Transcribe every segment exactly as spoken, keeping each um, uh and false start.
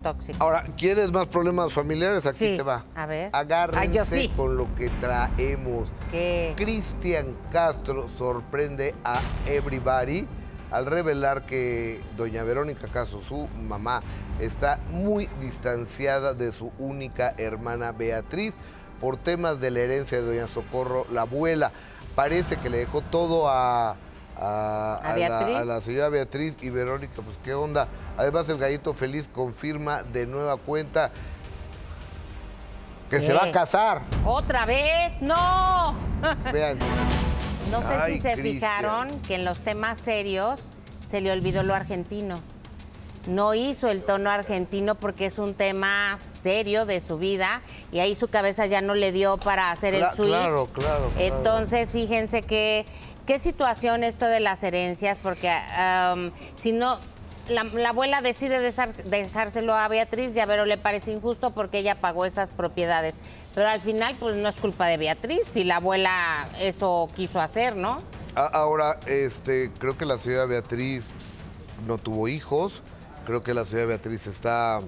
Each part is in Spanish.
tóxico. Ahora, ¿quieres más problemas familiares? Aquí Sí, te va. a ver. Agárrense Ay, yo sí. con lo que traemos. ¿Qué? Cristian Castro sorprende a everybody al revelar que doña Verónica Castro, su mamá, está muy distanciada de su única hermana Beatriz por temas de la herencia de doña Socorro, la abuela. Parece que le dejó todo a, a, ¿A a Beatriz? la, a la señora Beatriz y Verónica, pues qué onda. Además, el Gallito Feliz confirma de nueva cuenta que ¿Qué? se va a casar. ¿Otra vez? ¡No! Vean. No sé Ay, si se Cristian. fijaron que en los temas serios se le olvidó lo argentino. No hizo el tono argentino porque es un tema serio de su vida y ahí su cabeza ya no le dio para hacer Cla- el switch. claro, claro, claro. Entonces, fíjense que qué situación esto de las herencias, porque um, si no, la, la abuela decide desar- dejárselo a Beatriz, ya Vero le parece injusto porque ella pagó esas propiedades. Pero al final, pues no es culpa de Beatriz si la abuela eso quiso hacer, ¿no? A- Ahora, este, creo que la señora Beatriz no tuvo hijos. Creo que la señora Beatriz está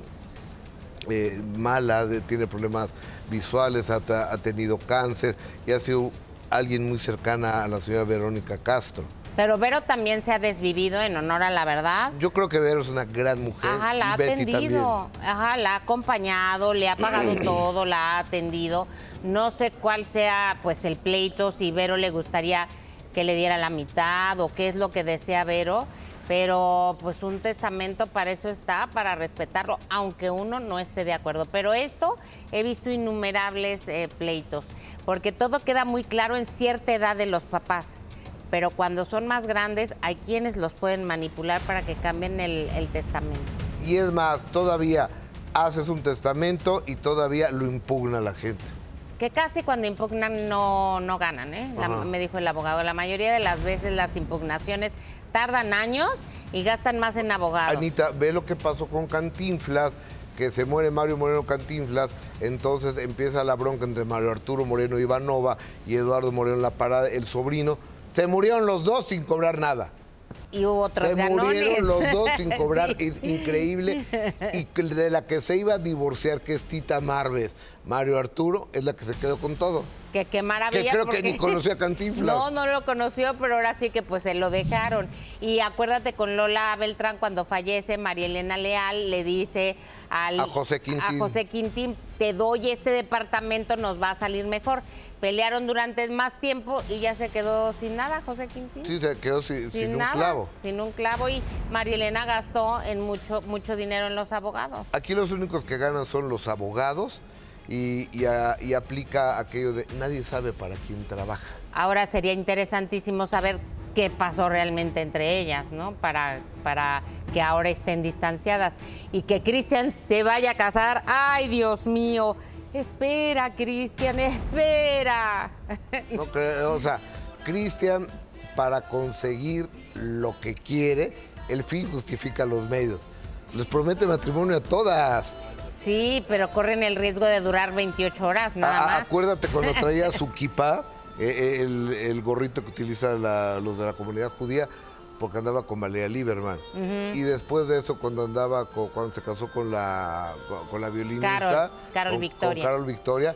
eh, mala, de- tiene problemas visuales, ha, ha tenido cáncer y ha sido alguien muy cercana a la señora Verónica Castro. Pero Vero también se ha desvivido en honor a la verdad. Yo creo que Vero es una gran mujer. Ajá, la y ha Betty atendido, también. ajá, la ha acompañado, le ha pagado todo, la ha atendido. No sé cuál sea pues el pleito, si Vero le gustaría que le diera la mitad o qué es lo que desea Vero, pero pues un testamento para eso está, para respetarlo, aunque uno no esté de acuerdo. Pero esto he visto innumerables eh, pleitos, porque todo queda muy claro en cierta edad de los papás. Pero cuando son más grandes, hay quienes los pueden manipular para que cambien el, el testamento. Y es más, todavía haces un testamento y todavía lo impugna la gente. Que casi cuando impugnan no, no ganan, ¿eh? La- Ajá. me dijo el abogado. La mayoría de las veces las impugnaciones tardan años y gastan más en abogados. Anita, ve lo que pasó con Cantinflas, que se muere Mario Moreno Cantinflas, entonces empieza la bronca entre Mario Arturo Moreno Ivanova y Eduardo Moreno La Parada, el sobrino. Se murieron los dos sin cobrar nada. Y hubo otros Se ganones. murieron los dos sin cobrar, Sí. es increíble. Y que de la que se iba a divorciar, que es Tita Marves, Mario Arturo, es la que se quedó con todo. Que qué maravilla. Que creo porque- que ni conocía a Cantinflas. No, no lo conoció, pero ahora sí que pues se lo dejaron. Y acuérdate con Lola Beltrán, cuando fallece, María Elena Leal le dice al, A José Quintín. a José Quintín, te doy este departamento, nos va a salir mejor. Pelearon durante más tiempo y ya se quedó sin nada, José Quintín. Sí, se quedó sin, sin un nada, clavo. Sin un clavo y María Elena gastó en mucho, mucho dinero en los abogados. Aquí los únicos que ganan son los abogados y, y, a- y aplica aquello de nadie sabe para quién trabaja. Ahora sería interesantísimo saber qué pasó realmente entre ellas, ¿no? Para, para que ahora estén distanciadas y que Cristian se vaya a casar. ¡Ay, Dios mío! Espera, Cristian, espera. No creo, o sea, Cristian, para conseguir lo que quiere, el fin justifica los medios. Les promete matrimonio a todas. Sí, pero corren el riesgo de durar veintiocho horas, nada A- más. Acuérdate cuando traía su kippah, eh, eh, el, el gorrito que utilizan la- los de la comunidad judía, porque andaba con Valeria Lieberman. Y después de eso, cuando andaba, con- cuando se casó con la, con, con la violinista, Carol, Carol con- Victoria. con Carol Victoria,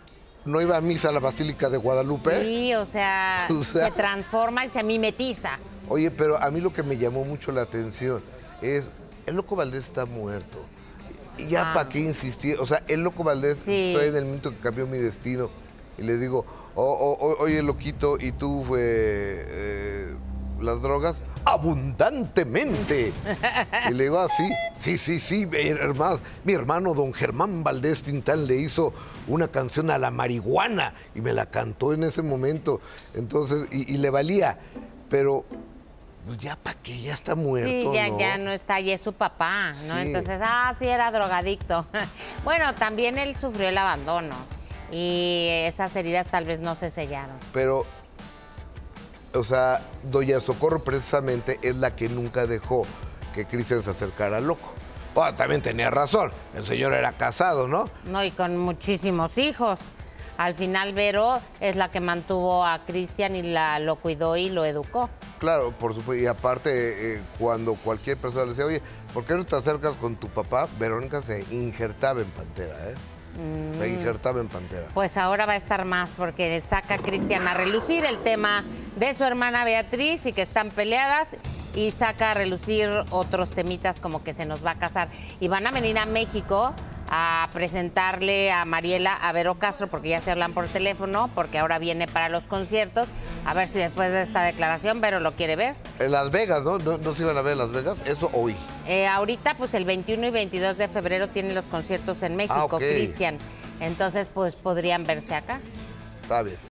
no iba a misa a la Basílica de Guadalupe. Sí, o sea, O sea- se transforma y se mimetiza. Oye, pero a mí lo que me llamó mucho la atención es, el Loco Valdés está muerto. Y ya Ah. para qué insistir. O sea, el Loco Valdés, Sí. estoy en el momento que cambió mi destino. Y le digo, "O- o- o- oye, Loquito, ¿y tú fue eh, las drogas? Abundantemente. Y le digo, ah, sí, sí, sí, sí, mi hermano, mi hermano don Germán Valdés Tintán le hizo una canción a la marihuana y me la cantó en ese momento. Entonces, y, y le valía. Pero, pues ya para qué, ya está muerto. Sí, ya, ¿no? ya no está, y es su papá, ¿no? Sí. Entonces, ah, sí, era drogadicto. Bueno, también él sufrió el abandono y esas heridas tal vez no se sellaron. Pero, o sea, doña Socorro precisamente es la que nunca dejó que Cristian se acercara al Loco. Bueno, también tenía razón, el señor era casado, ¿no? No, y con muchísimos hijos. Al final, Vero es la que mantuvo a Cristian y la, lo cuidó y lo educó. Claro, por supuesto, y aparte, eh, cuando cualquier persona le decía, oye, ¿Por qué no te acercas con tu papá? Verónica se injertaba en Pantera, ¿eh? Mm. Se injertaba en Pantera. Pues ahora va a estar más porque saca Cristian a relucir el tema de su hermana Beatriz y que están peleadas y saca a relucir otros temitas como que se nos va a casar. Y van a venir a México a presentarle a Mariela a Vero Castro porque ya se hablan por teléfono, porque ahora viene para los conciertos. A ver si después de esta declaración Vero lo quiere ver. En Las Vegas, ¿no? ¿No, no se iban a ver en Las Vegas? Eso hoy. Eh, ahorita, pues el veintiuno y veintidós de febrero tienen los conciertos en México, Ah, ok. Cristian. Entonces, pues podrían verse acá. Está bien.